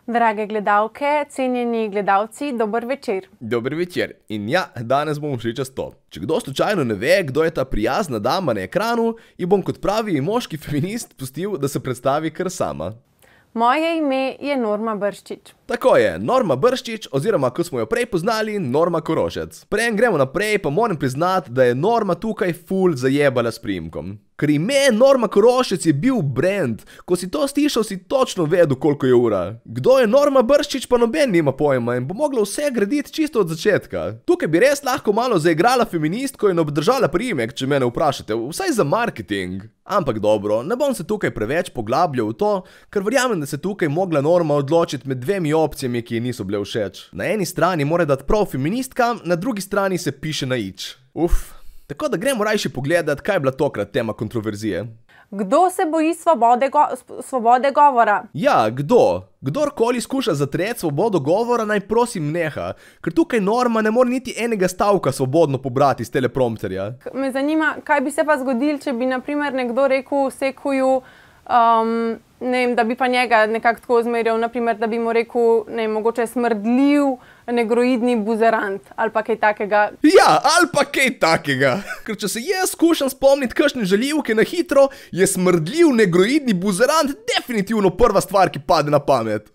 Drage gledalke, cenjeni gledalci, dober večer. Dober večer. In ja, danes bomo šli čez to. Če kdo slučajno ne ve, kdo je ta prijazna dama na ekranu, ji bom kot pravi moški feminist pustil, da se predstavi kar sama. Moje ime je Norma Brščič. Tako je, Norma Brščič, oziroma ko smo jo prej poznali, Norma Korošec. Preden gremo naprej, pa moram priznati, da je Norma tukaj ful zajebala s priimkom. Ker ime Norma Korošec je bil brand. Ko si to slišal, si točno vedel, koliko je ura. Kdo je Norma Brščič, pa noben nima pojma in bo mogla vse graditi čisto od začetka. Tukaj bi res lahko malo zaigrala feministko in obdržala priimek, če mene vprašate, vsaj za marketing. Ampak dobro, ne bom se tukaj preveč poglabljal v to, ker verjamem, da se tukaj mogla Norma odločiti med dvemi opcijami, ki ji niso bile všeč. Na eni strani mora dati prav feministkam, na drugi strani se piše na ič. Tako da gremo rajši pogledati, kaj je bila tokrat tema kontroverzije. Kdo se boji svobode govora? Ja, kdo? Kdorkoli skuša zatreti svobodo govora, naj prosim neha, ker tukaj Norma ne more niti enega stavka svobodno pobrati iz teleprompterja. Me zanima, kaj bi se pa zgodilo, če bi naprimer nekdo rekel Sekuju, ne vem, da bi pa njega nekako tako zmerjal, naprimer, da bi mu rekel, ne vem, mogoče smrdljiv, negroidni buzerant ali pa kaj takega. Ja, ali pa kaj takega. Ker če se jaz skušam spomniti kakšne žaljivke na hitro, je smrdljiv, negroidni buzerant definitivno prva stvar, ki pade na pamet.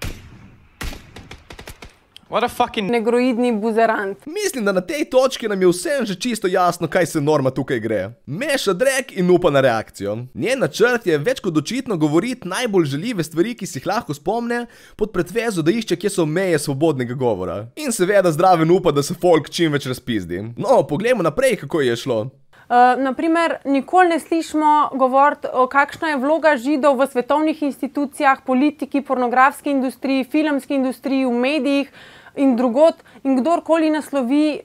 What a fucking Negroidni buzerant. Mislim, da na tej točki nam je vsem že čisto jasno, kaj se Norma tukaj gre. Meša drek in upa na reakcijo. Njen načrt je več kot očitno govoriti najbolj žaljive stvari, ki si jih lahko spomne, pod pretvezo, da išče, kje so meje svobodnega govora. In seveda zdraven upa, da se folk čim več razpizdi. No, poglejmo naprej, kako je šlo. Naprimer, nikoli ne slišimo govoriti, kakšna je vloga Židov v svetovnih institucijah, politiki, pornografski industriji, filmski industriji, v medijih in drugod. In kdorkoli naslovi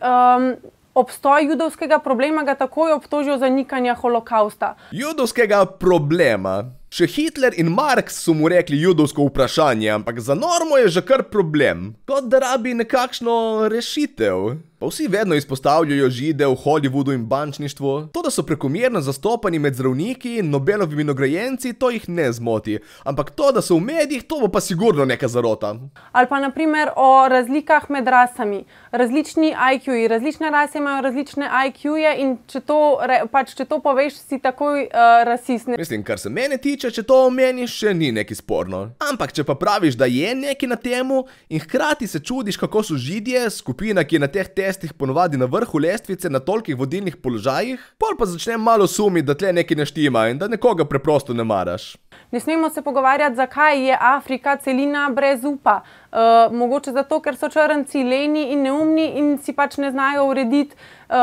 obstoj judovskega problema, ga takoj obtožijo zanikanja holokausta. Judovskega problema. Še Hitler in Marx so mu rekli judovsko vprašanje, ampak za Normo je že kar problem. Kot da rabi nekakšno rešitev. Pa vsi vedno izpostavljajo Žide v Hollywoodu in bančništvu. To, da so prekomerno zastopani med zdravniki in Nobelovimi nagrajenci, to jih ne zmoti. Ampak to, da so v medijih, to bo pa sigurno neka zarota. Ali pa naprimer o razlikah med rasami. Različni IQ-ji, različne rase imajo različne IQ-je in če to poveš, si takoj rasist. Mislim, kar se mene tiče, če to omeniš, še ni neki sporno. Ampak če pa praviš, da je neki na temu in hkrati se čudiš, kako so Židje, skupina, ki je na teh testih ponovadi na vrhu lestvice na tolikih vodilnih položajih, pol pa začnem malo sumiti, da tle nekaj ne štima in da nekoga preprosto ne maraš. Ne smemo se pogovarjati, zakaj je Afrika celina brez upa. Mogoče zato, ker so črnci leni in neumni in si pač ne znajo urediti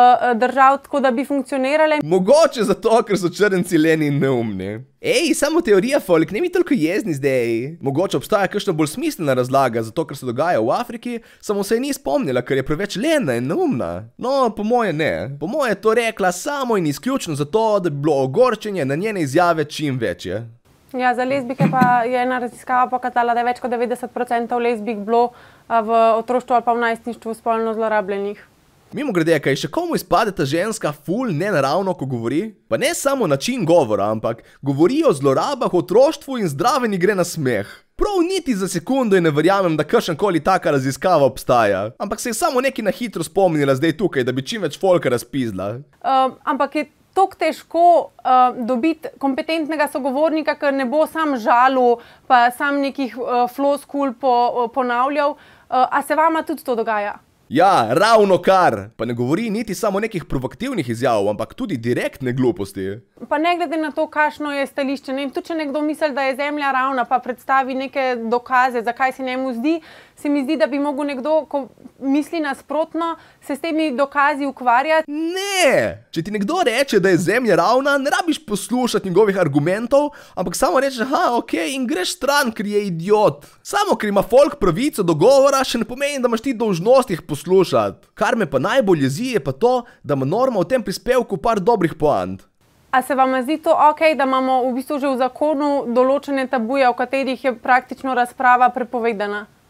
držav tako, da bi funkcionirale. Mogoče zato, ker so črnci leni in neumni. Ej, samo teorija, folk, ne bi toliko jezni zdaj. Mogoče obstaja kakšna bolj smiselna razlaga za to, kar se dogaja v Afriki, samo se je ni spomnila, ker je preveč lena in neumna. No, po moje ne. Po moje je to rekla samo in izključno zato, da bi bilo ogorčenje na njene izjave čim večje. Ja, za lezbike pa je ena raziskava pokazala, da je več kot 90% lezbik bilo v otroštvu ali pa v najstništvu spolno zlorabljenih. Mimogrede, kaj še komu izpade ta ženska ful nenaravno, ko govori? Pa ne samo način govora, ampak govori o zlorabah v otroštvu in zdraven ji gre na smeh. Prav niti za sekundo in ne verjamem, da kakšenkoli taka raziskava obstaja. Ampak se je samo nekaj na hitro spomnila zdaj tukaj, da bi čim več folka razpizla. Ampak je tako težko dobiti kompetentnega sogovornika, ker ne bo sam žalil, pa sam nekih floskul ponavljal. A se vama tudi to dogaja? Ja, ravno kar. Pa ne govori niti samo nekih provokativnih izjav, ampak tudi direktne gluposti. Pa ne glede na to, kakšno je stališče. Tudi če nekdo misli, da je zemlja ravna, pa predstavi neke dokaze, zakaj se njemu zdi, se mi zdi, da bi mogel nekdo, ko misli nasprotno, se s temi dokazi ukvarjati. Ne! Če ti nekdo reče, da je zemlja ravna, ne rabiš poslušati njegovih argumentov, ampak samo rečeš, okej, in greš stran, ker je idiot. Samo ker ima folk pravico do govora, še ne pomeni, da imaš ti dolžnost jih poslušati. Kar me pa najbolj jezi, je pa to, da ima Norma v tem prispevku par dobrih poant. A se vam zdi to okej, da imamo v bistvu že v zakonu določene tabuje, v katerih je praktično razprava prepovedana?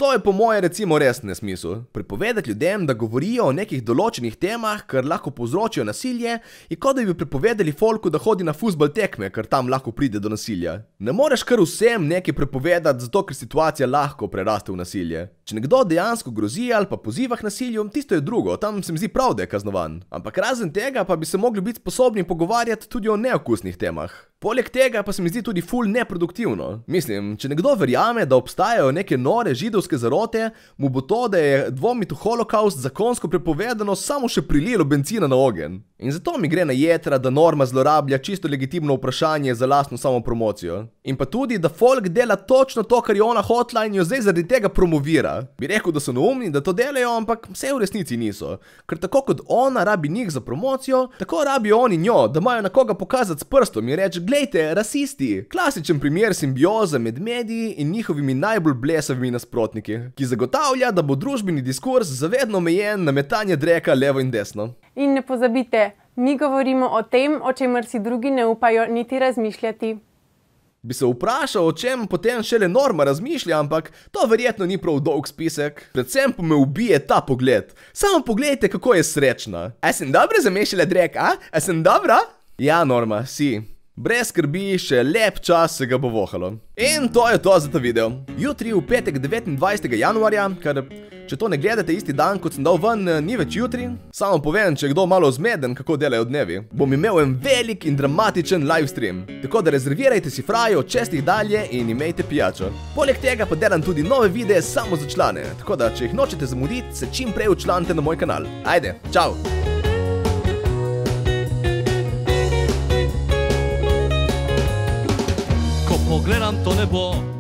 To je po moje recimo res nesmisel. Prepovedati ljudem, da govorijo o nekih določenih temah, ker lahko povzročijo nasilje, je kot da bi prepovedali folku, da hodi na fuzbal tekme, ker tam lahko pride do nasilja. Ne moreš kar vsem nekaj prepovedati, zato ker situacija lahko preraste v nasilje. Če nekdo dejansko grozi ali pa poziva k nasilju, tisto je drugo, tam se mi zdi prav, da je kaznovan. Ampak razen tega pa bi se mogli biti sposobni pogovarjati tudi o neokusnih temah. Poleg tega pa se mi zdi tudi ful neproduktivno. Mislim, če nekdo verjame, da obstajajo neke nore židovske zarote, mu bo to, da je dvomiti v holokaust zakonsko prepovedano, samo še prililo bencina na ogenj. In zato mi gre na jetra, da Norma zlorablja čisto legitimno vprašanje za lastno samopromocijo. In pa tudi, da folk dela točno to, kar je ona hotla in jo zdaj zaradi tega promovira. Bi rekel, da so neumni, da to delajo, ampak vse v resnici niso. Ker tako kot ona rabi njih za promocijo, tako rabijo oni njo, da imajo na koga pokazati s prstom in reči: glejte, rasisti. Klasičen primer simbioze med mediji in njihovimi najbolj blesavimi nasprotniki, ki zagotavlja, da bo družbeni diskurs zavedno omejen na metanje dreka levo in desno. In ne pozabite, mi govorimo o tem, o čemer si drugi ne upajo niti razmišljati. Bi se vprašal, o čem potem šele Norma razmišlja, ampak to verjetno ni prav dolg spisek. Predvsem pa me ubije ta pogled. Samo pogledajte, kako je srečna. A sem dobro zamešala drek, a? A sem dobra? Ja, Norma, si. Brez skrbi, še lep čas se ga bo vohalo. In to je to za ta video. Jutri v petek 29. januarja, ker če to ne gledate isti dan, kot sem dal ven, ni več jutri. Samo povem, če je kdo malo zmeden, kako delajo dnevi. Bom imel en velik in dramatičen livestream. Tako da rezervirajte si frajo od 6 dalje in imejte pijačo. Poleg tega pa delam tudi nove videe samo za člane. Tako da, če jih nočete zamuditi, se čim prej včlanite na moj kanal. Ajde, čau! Pogledam to nebo,